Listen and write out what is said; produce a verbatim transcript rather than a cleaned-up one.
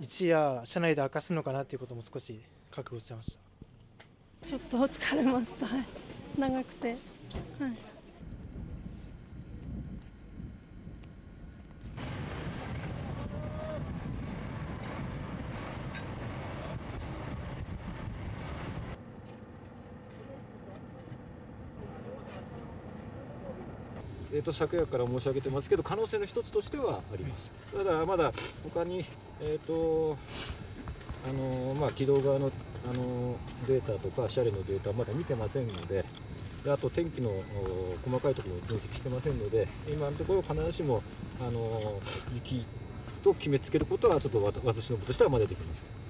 一夜車内で明かすのかなということも少し覚悟してました。 ちょっと疲れました。はい、長くて、はい。 えー、と昨夜から申し上げてますけど、可能性の一つとしてはあります。ただ、まだ他に、えーとあのまあ、軌道側の、あのデータとか、車両のデータはまだ見てませんので、であと天気の細かいところを分析してませんので、今のところ、必ずしも、あの雪と決めつけることは、ちょっと私の部としてはまだできません。